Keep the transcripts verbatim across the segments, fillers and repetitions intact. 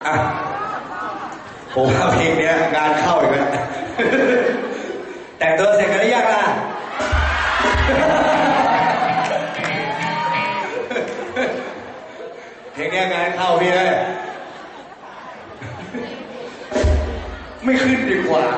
อ่ะผมว่าเพลงเนี้ยงานเข้าอีกแล้วแต่งตัวเสร็จกันหรือยังล่ะเพลงเนี้ยงานเข้าพี่เลยไม่ขึ้นดีกว่า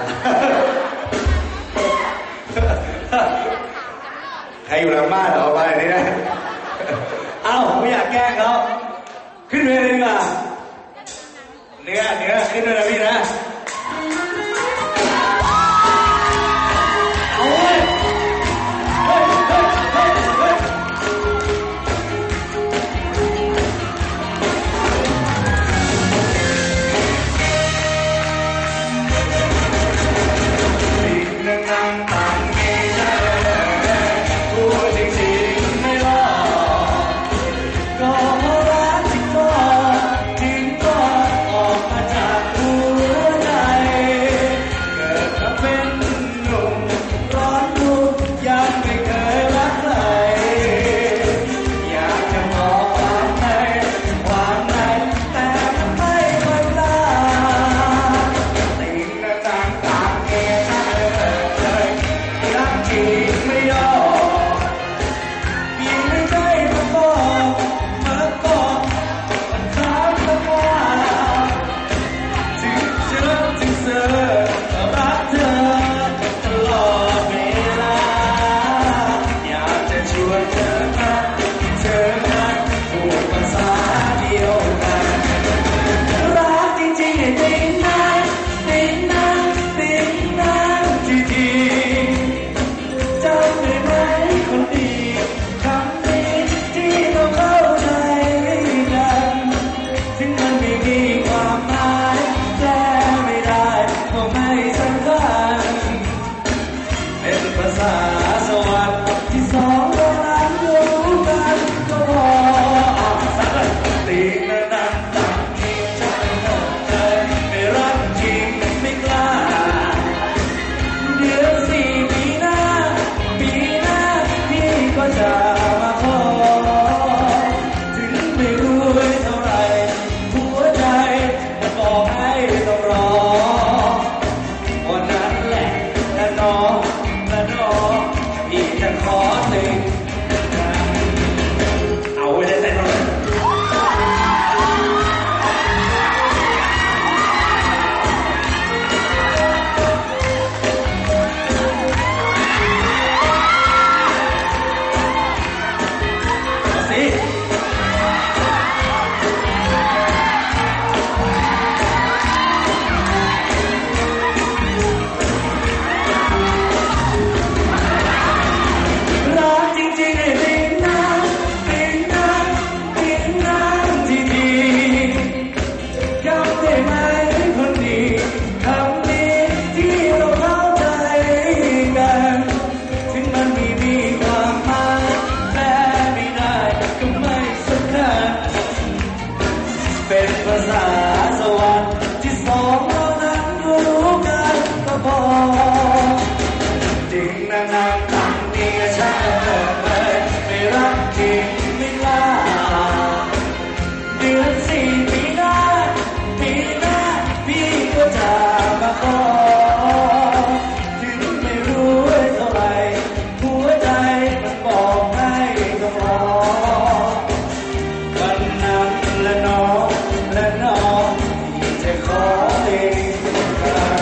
ใครอยู่หลังบ้านออกมาอย่างนี้นะเอ้าไม่อยากแกล้งเขาขึ้นเวทีดีกว่าเนื้อเนื้อขึ้นเลยนะพี่นะเอาเว้ยเฮ้ยเฮ้ยเฮ้ยเฮ้ยสิ่งนั้นต่างๆไม่ใช่พูดจริงๆไม่หลอกก็รักที่ก็จริงก็ออกมาจากหัวใจเกิดมาเป็นหนุ่มร้อนรุ่มยังไม่เคยรักใครอยากจะบอกความในความในแต่มันไม่ค่อยกล้าสิ่งต่างๆเองเลยรักจริงไม่ยอมมีไม่ใจมาบอกมาบอกมันถามแล้วว่าถึงเธอถึงเธอรักเธอตลอดเวลาอยากจะชวนเธอมาเธอนั้นพูดภาษาเดียวกันรักจริงๆให้ติดนานติดนานติดนานทีทีจำได้ไหมคนดีคำนี้ที่เราเข้าใจกันถึงมันไม่มีความหมายแปลไม่ได้ก็ไม่สำคัญเป็นภาษาสวรรค์ที่สองเรานั้นรู้กันก็พอสักตีนั้นนั้นต่างที่ใจเลยไม่รักจริงไม่กล้าเดือนสี่ปีหน้าปีหน้าพี่ก็จะมาขอถึงไม่รู้เท่าไรหัวใจมันบอกให้ต้องรอวันนั้นแหละและน้องและน้องพี่จะขอติดเอาไว้ได้แต่ตรงนั้นเอาสิรักจริงๆให้ติดนานติดนานติดนานทีทีจำได้ไหมคนดีคำนี้ที่เราเข้าใจกันถึงมันไม่มีความหมายแปลไม่ได้ก็ไม่สำคัญเป็นภาษาสวรรค์ที่สองเรานั้นรู้กันก็พอจริงนะนางต่างนี่ฉันเลยไม่รักจริงไม่กล้าเดือนสี่ปีหน้าปีหน้าพี่ก็จะมาขอถึงไม่รู้เท่าไรหัวใจมันบอกให้ต้องรอวันนั้นและน้องและน้องที่จะขอเองกัน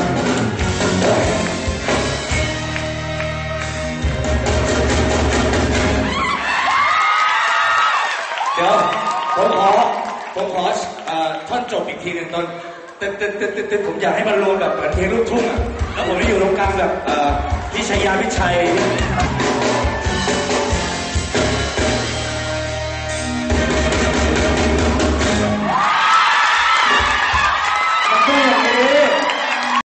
เดี๋ยวผมขอผมขอเอ่อท่อนจบอีกทีหนึ่งตอนตึ๊ดตึ๊ดตึ๊ดตึ๊ดตึ๊ดผมอยากให้มันรวมแบบเหมือนเพลงลูกทุ่งอ่ะแล้วผมได้อยู่ตรงกลางแบบเอ่อพี่ชัยยาพิชัย